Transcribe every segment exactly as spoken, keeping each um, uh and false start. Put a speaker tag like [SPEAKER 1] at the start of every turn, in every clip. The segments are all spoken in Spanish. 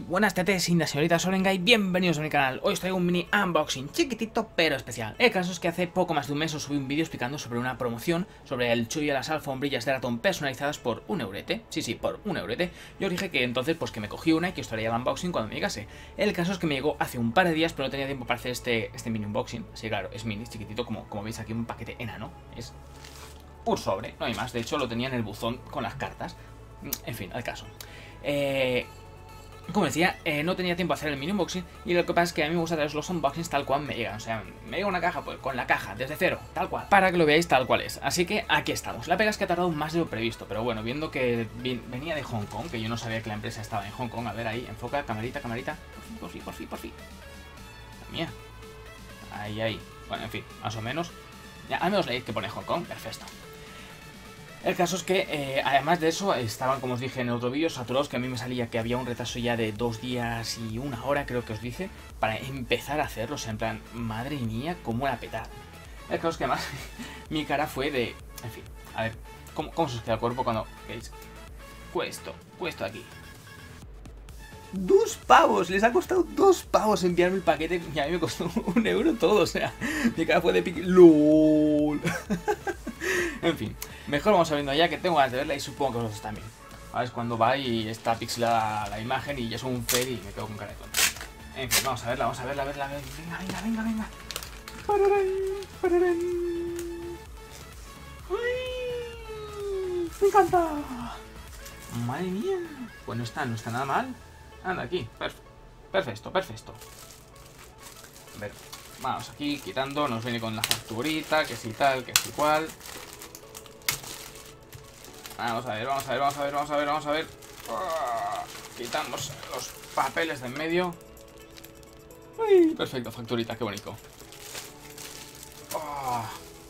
[SPEAKER 1] buenas tetes, indas, señoritas Solengay, bienvenidos a mi canal. Hoy os traigo un mini unboxing chiquitito pero especial. El caso es que hace poco más de un mes os subí un vídeo explicando sobre una promoción sobre el Chuy y las alfombrillas de ratón personalizadas por un eurete. Sí, sí, por un eurete. Yo os dije que entonces pues que me cogí una y que os traía el unboxing cuando me llegase. El caso es que me llegó hace un par de días pero no tenía tiempo para hacer este, este mini unboxing. Así que claro, es mini, chiquitito, como, como veis aquí un paquete enano. Es un sobre, no hay más. De hecho lo tenía en el buzón con las cartas. En fin, al caso. Eh... Como decía, eh, no tenía tiempo a hacer el mini unboxing y lo que pasa es que a mí me gusta traeros los unboxings tal cual me llegan. O sea, me llega una caja pues con la caja desde cero, tal cual, para que lo veáis tal cual es. Así que aquí estamos. La pega es que ha tardado más de lo previsto, pero bueno, viendo que venía de Hong Kong, que yo no sabía que la empresa estaba en Hong Kong. A ver ahí, enfoca, camarita, camarita. Por fin, por fin, por fin, por fin. La mía. Ahí, ahí. Bueno, en fin, más o menos. Ya, al menos leéis que pone Hong Kong, perfecto. El caso es que, eh, además de eso, estaban, como os dije en el otro vídeo, saturados, que a mí me salía que había un retraso ya de dos días y una hora, creo que os dije, para empezar a hacerlo. O sea, en plan, madre mía, cómo la petad. El caso es que además, mi cara fue de... En fin, a ver, ¿cómo, cómo se os queda el cuerpo cuando veis? Cuesto, cuesto aquí. Dos pavos, les ha costado dos pavos enviarme el paquete y a mí me costó un euro todo, o sea, mi cara fue de pique... ¡Lol! En fin, mejor vamos a verlo ya, que tengo ganas de verla y supongo que vosotros también. A ver, es cuando va y está pixelada la imagen y ya es un fail y me quedo con cara de tonto. En fin, vamos a verla, vamos a verla, a verla, a verla. Venga, venga, venga, venga. Pararán, pararán. ¡Ay! ¡Me encanta! Madre mía. Pues no está, no está nada mal. Anda, aquí, perfecto, perfecto, perfecto. A ver, vamos aquí quitando, nos viene con la facturita, que si tal, que si cual. Vamos a ver, vamos a ver, vamos a ver, vamos a ver, vamos a ver. Oh, quitamos los papeles de en medio. Uy, perfecto, facturita, qué bonito. Oh.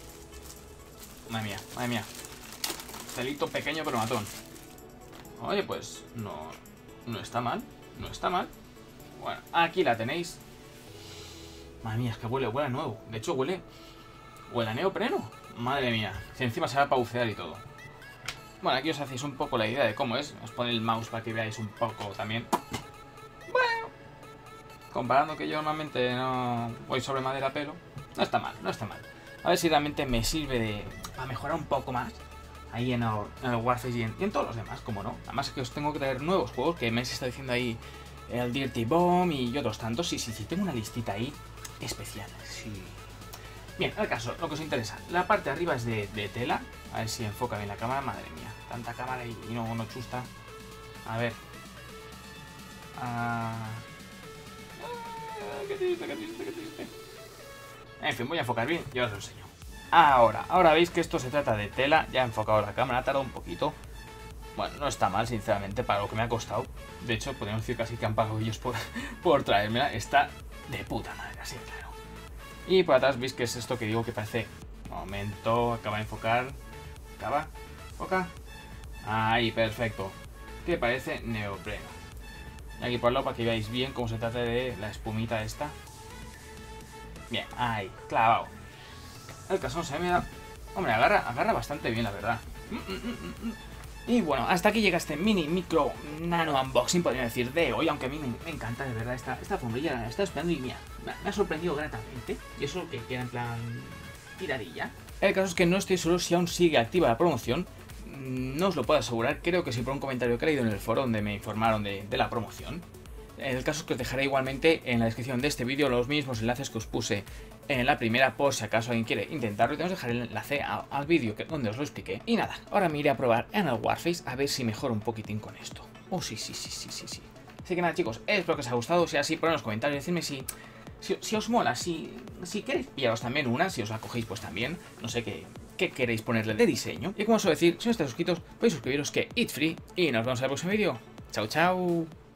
[SPEAKER 1] Madre mía, madre mía. Celito pequeño pero matón. Oye, pues no, no está mal, no está mal. Bueno, aquí la tenéis. Madre mía, es que huele, huele a nuevo. De hecho, huele, huele a neopreno. Madre mía, si encima se va a paucear y todo. Bueno, aquí os hacéis un poco la idea de cómo es. Os pone el mouse para que veáis un poco también. Bueno, comparando que yo normalmente no voy sobre madera, pero no está mal, no está mal. A ver si realmente me sirve de para mejorar un poco más ahí en el, en el Warface y en, y en todos los demás, como no. Además es que os tengo que traer nuevos juegos, que me está diciendo ahí el Dirty Bomb y otros tantos. Sí, sí, sí, tengo una listita ahí especial, sí. Bien, al caso, lo que os interesa. La parte de arriba es de, de tela. A ver si enfoca bien la cámara. Madre mía, tanta cámara y, y no, no chusta. A ver. Ah... Ah, qué triste, qué triste, qué triste. En fin, voy a enfocar bien y os lo enseño. Ahora, ahora veis que esto se trata de tela. Ya he enfocado la cámara, ha tardado un poquito. Bueno, no está mal, sinceramente, para lo que me ha costado. De hecho, podríamos decir casi que han pagado ellos por, por traérmela. Está de puta madre, así claro. Y por atrás veis que es esto que digo que parece... Momento, acaba de enfocar. Acaba, enfoca. Ahí, perfecto. Que parece neopreno. Y aquí por el lado para que veáis bien cómo se trata de la espumita esta. Bien, ahí, clavado. El caso se me da... Hombre, agarra, agarra bastante bien, la verdad. Y bueno, hasta aquí llega este mini micro nano unboxing, podría decir, de hoy. Aunque a mí me, me encanta, de verdad, esta, esta alfombrilla. La estaba esperando y mira, me, me ha sorprendido gratamente. Y eso que queda en plan tiradilla. El caso es que no estoy seguro si aún sigue activa la promoción. No os lo puedo asegurar. Creo que sí, por un comentario que he leído en el foro donde me informaron de, de la promoción. El caso es que os dejaré igualmente en la descripción de este vídeo los mismos enlaces que os puse en la primera, por si acaso alguien quiere intentarlo. Y os dejaré el enlace a, al vídeo donde os lo expliqué. Y nada, ahora me iré a probar en el Warface a ver si mejoro un poquitín con esto. Oh, sí, sí, sí, sí, sí, sí. Así que nada, chicos, espero que os haya gustado. Si es así, poned en los comentarios, decidme si, si, si os mola, si, si queréis pillaros también una, si os la cogéis pues también. No sé qué, qué queréis ponerle de diseño. Y como os suelo decir, si no estáis suscritos, podéis suscribiros, que it's free. Y nos vemos en el próximo vídeo. Chao, chao.